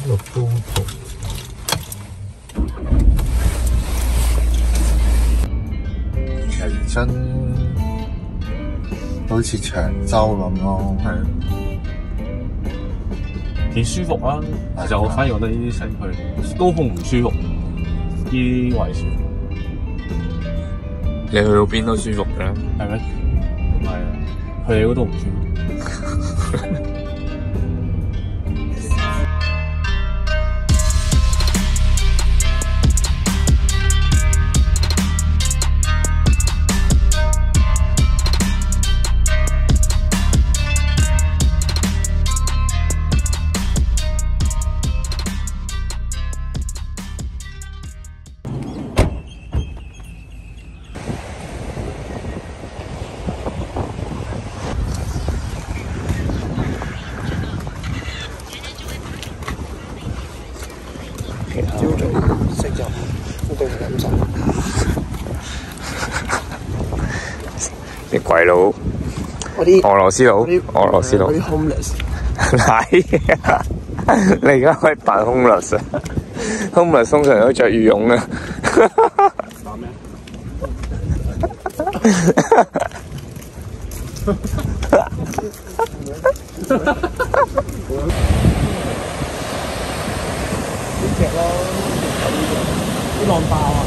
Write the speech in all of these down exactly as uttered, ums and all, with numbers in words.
個高度。其實真好似長洲咁咯，係幾舒服啊！其實我反而覺得呢啲城區高空唔舒服，啲位置。 你去到邊都舒服嘅， 係咩？唔係啊，去你嗰度唔舒服。 朝早食咗，我對佢感受。 啲鬼佬， 我啲俄羅斯佬，俄羅斯佬， 嗰啲 homeless。 係啊！你而家可以扮 homeless 啊 ！homeless 通常都着羽絨啊！ 扮咩？ 呢隻咯，啲浪爆啊！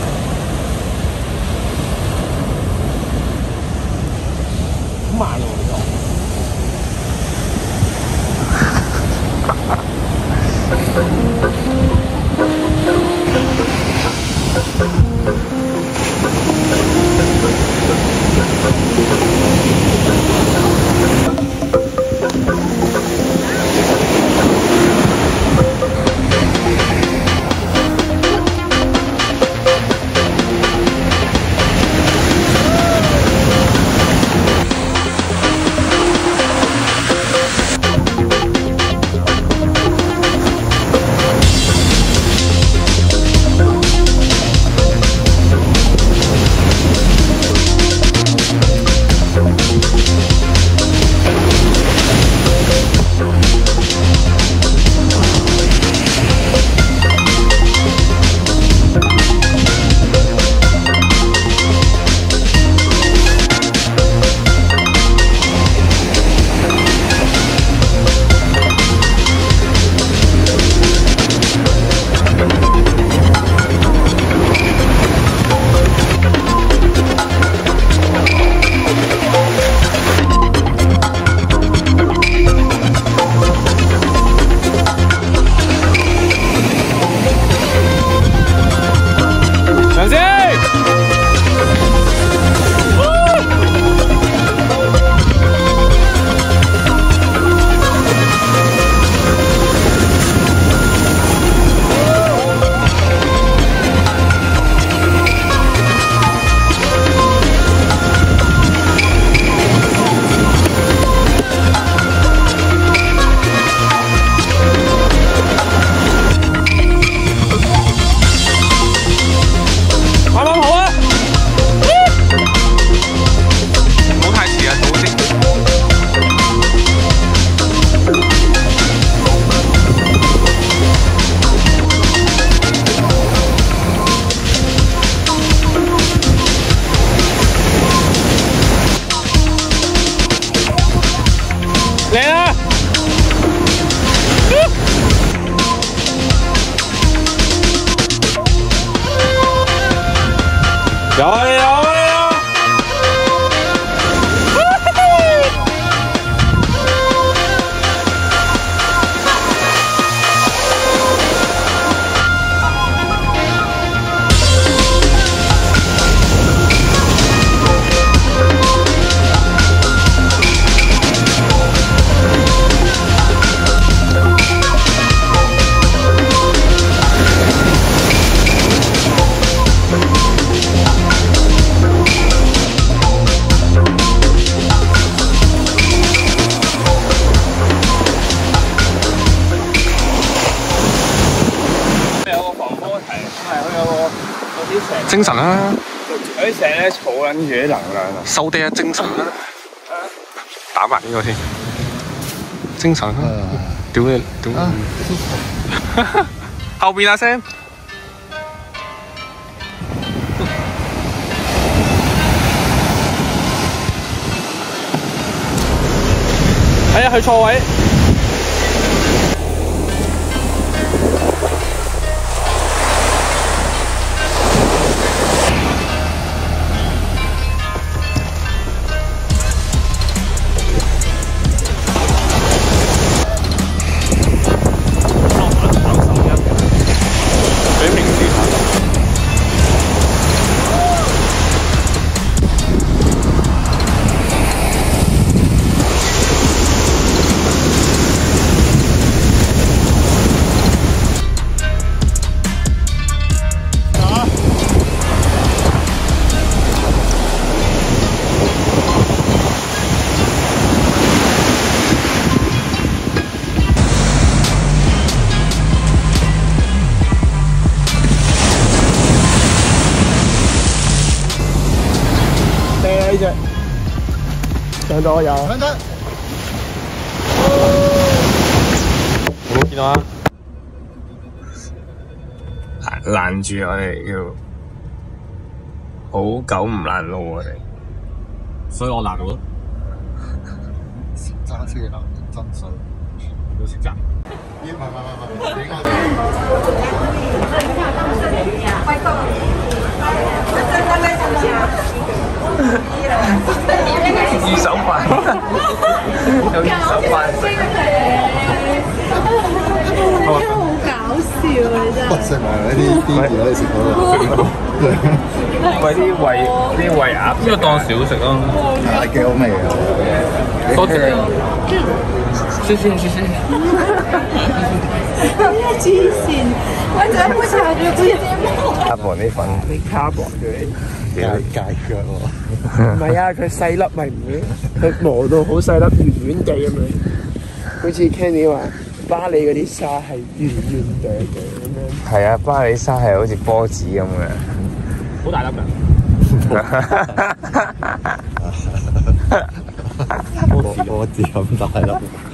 好慢喎，呢個。 有啊有啊有啊！ 精神啊！ 嗰啲成咧儲緊住啲能量啊！ 收啲啊，精神啊！打埋呢個先，精神啊！屌你，屌你！ 後邊啊 Sam。 哎呀，去錯位。 呢只上咗有， 等等， 有冇見到啊？ 攔住我哋叫好久唔攔路我哋， 所以我攔到咯。 揸車嘅男人真衰， 要識揸。 咦？唔係唔係唔係，你講二手飯，有二手飯食。 好搞笑啊！真係。 食埋嗰啲啲嘢你食到啦。 喂，啲胃啲胃鴨， 呢個當小食咯。 係啊，幾好味啊！ 多謝。謝謝謝謝。 黐線，我就係冇查住佢啲卡薄啲粉， 你卡薄佢， 戒戒腳喎。 唔係啊，佢細粒咪唔會，佢磨到好細粒，圓圓地咁樣。好似 Kenny 話，巴黎嗰啲沙係圓圓地地咁樣。 係啊，巴黎沙係好似波子咁嘅， 好大粒㗎。 波波子咁大粒。